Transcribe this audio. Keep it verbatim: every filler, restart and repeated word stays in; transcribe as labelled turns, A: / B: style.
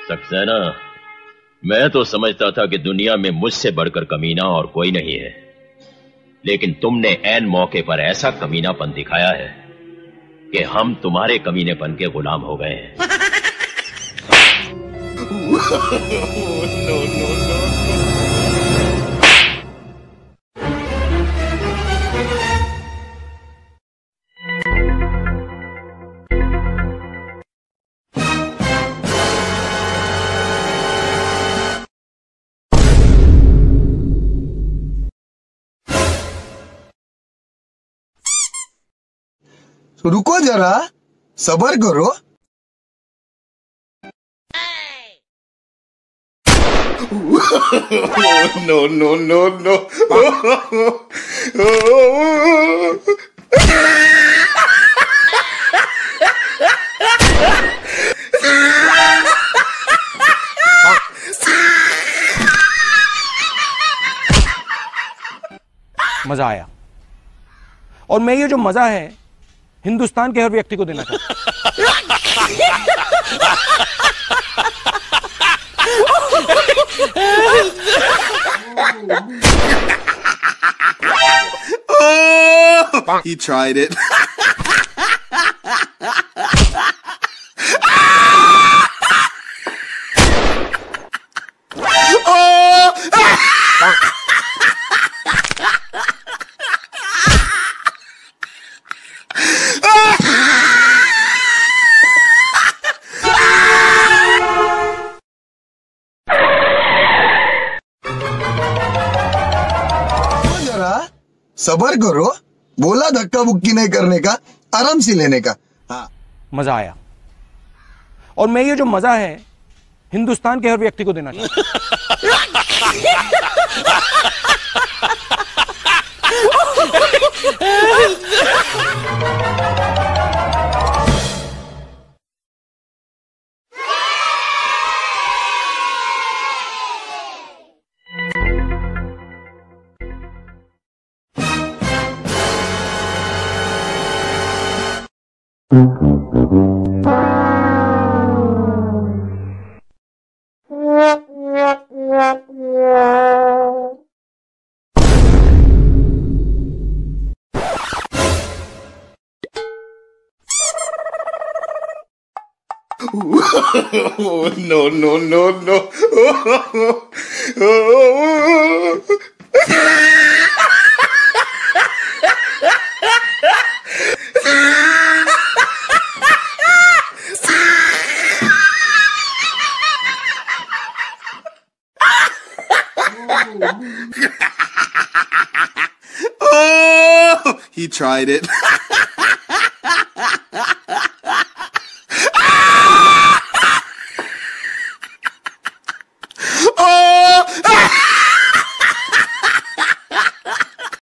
A: सक्सेना, मैं तो समझता था कि दुनिया में मुझसे बढ़कर कमीना और कोई नहीं है, लेकिन तुमने ऐन मौके पर ऐसा कमीनापन दिखाया है कि हम तुम्हारे कमीनेपन के गुलाम हो गए हैं। No, no, no.
B: तो रुको जरा, सबर करो।
C: No no no no.
D: मजा आया, और मैं ये जो मजा है हिंदुस्तान के हर व्यक्ति को देना चाहता
C: हूं। He tried it.
B: सबर करो, बोला धक्का बुक्की नहीं करने का, आराम से लेने का। हाँ,
D: मजा आया, और मैं ये जो मजा है हिंदुस्तान के हर व्यक्ति को देना चाहता
C: No no no no। Oh, he tried it.